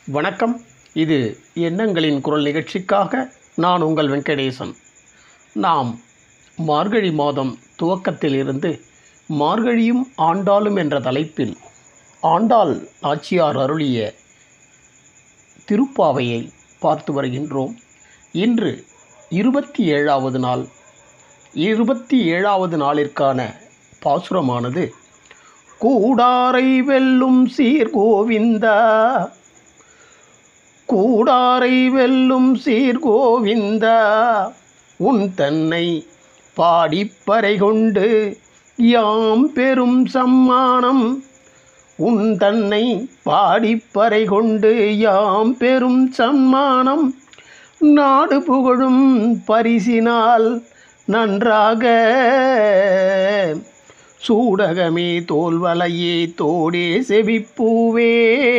வணக்கம். இது எண்ணங்களின் குரல் நிகழ்ச்சிக்காக நான் உங்கள் வெங்கடேசன். நாம் மார்கழி மாதம் துவக்கத்திலிருந்து மார்கழியும் ஆண்டாளும் என்ற தலைப்பில் ஆண்டாள் நாச்சியார் அருளிய திருப்பாவையை பார்த்து வருகின்றோம். இன்று 27வது நாள். 27வது நாளிற்கான பாசுரமானது: கூடாரை வெல்லும் சீர்கோவிந்தா, கூடாரை வெல்லும் சீர்கோவிந்தா, உன் தன்னை பாடிப்பறை கொண்டு யாம் பெரும் சம்மானம், உன் தன்னை பாடிப்பறை கொண்டு யாம் பெரும் சம்மானம், நாடு புகழும் பரிசினால் நன்றாக, சூடகமே தோல்வளையே தோடே செவிப்பூவே,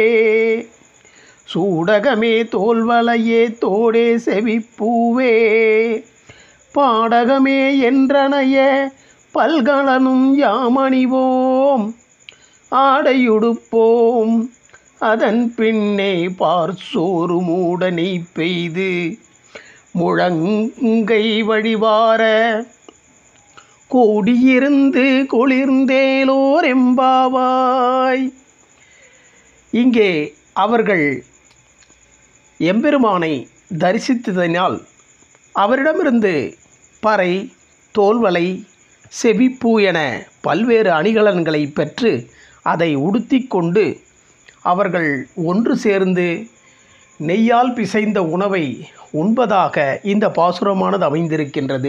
சூடகமே தோல்வளையே தோடே செவிப்பூவே, பாடகமே என்றனைய பல்கலனும் யாமணிவோம், ஆடையுடுப்போம் அதன் பின்னே பார்சோறு மூடனை பெய்து முழங்கை வழிவார, கூடியிருந்து குளிர்ந்தேலோர் எம்பாவாய். இங்கே அவர்கள் எம்பெருமானை தரிசித்ததினால் அவரிடமிருந்து பறை, தோல்வளை, செவிப்பூ என பல்வேறு அணிகலன்களை பெற்று அதை உடுத்திக்கொண்டு அவர்கள் ஒன்று சேர்ந்து நெய்யால் பிசைந்த உணவை உண்பதாக இந்த பாசுரமானது அமைந்திருக்கின்றது.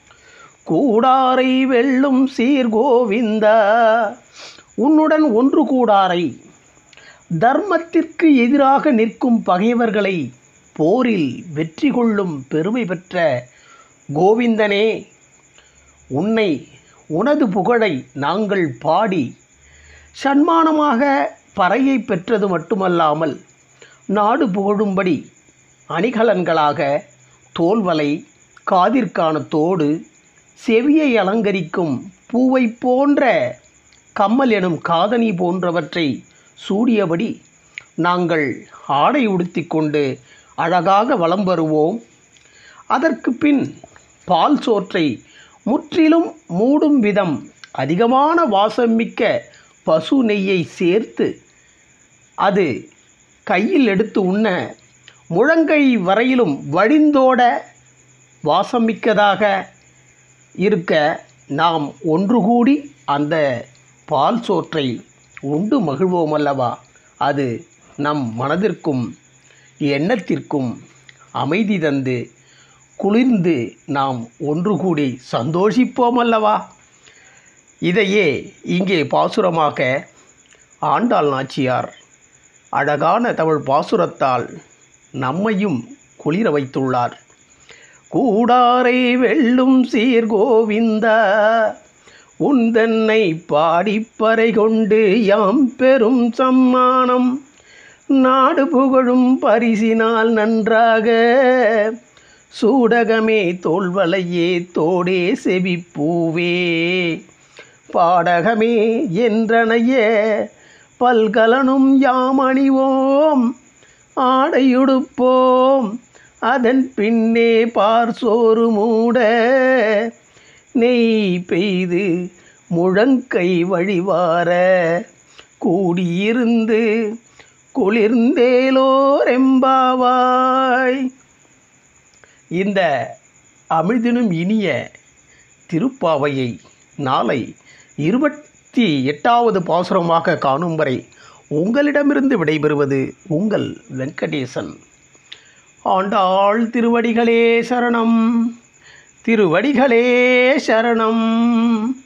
கூடாரை வெல்லும் சீர்கோவிந்தா, உன்னுடன் ஒன்று கூடாரை, தர்மத்திற்கு எதிராக நிற்கும் பகைவர்களை போரில் வெற்றி கொள்ளும் பெருமை பெற்ற கோவிந்தனே, உன்னை உனது புகழை நாங்கள் பாடி சன்மானமாக பறையை பெற்றது மட்டுமல்லாமல் நாடு புகழும்படி அணிகலன்களாக தோல்வளை, காதிற்கான தோடு, செவியை அலங்கரிக்கும் பூவை போன்ற கம்மல் எனும் காதணி போன்றவற்றை சூடியபடி நாங்கள் ஆடை உடுத்தி கொண்டு அழகாக வலம் வருவோம். அதற்கு பின் பால் சோற்றை முற்றிலும் மூடும் விதம் அதிகமான வாசமிக்க பசு நெய்யை சேர்த்து அது கையில் எடுத்து உண்ண முழங்கை வரையிலும் வழிந்தோட வாசமிக்கதாக இருக்க நாம் ஒன்று கூடி அந்த பால் சோற்றை உண்டு மகிழ்வோம் அல்லவா? அது நம் மனதிற்கும் எண்ணத்திற்கும் அமைதி தந்து குளிர்ந்து நாம் ஒன்று கூடி சந்தோஷிப்போம் அல்லவா? இதையே இங்கே பாசுரமாக ஆண்டாள் நாச்சியார் அழகான தமிழ் பாசுரத்தால் நம்மையும் குளிர வைத்துள்ளார். கூடாரை வெல்லும் சீர்கோவிந்தா, உந்தன்னை பாடிப்பறை கொண்டு யாம் பெரும் சம்மானம், நாடு புகழும் பரிசினால் நன்றாக, சூடகமே தோல்வளையே தோடே செவிப்பூவே, பாடகமே என்றனைய பல்கலனும் யாமணிவோம், ஆடையுடுப்போம் அதன் பின்னே பார்சோறு மூட, நெய் பெய்து முழங்கை வழிவார, கூடியிருந்து குளிர்ந்தேலோர் எம்பாவாய். இந்த அமிழ்தினும் இனிய திருப்பாவையை நாளை 28வது பாசுரமாக காணும் வரை உங்களிடமிருந்து விடைபெறுவது உங்கள் வெங்கடேசன். ஆண்டாள் திருவடிகளே சரணம், திருவடிகளே சரணம்.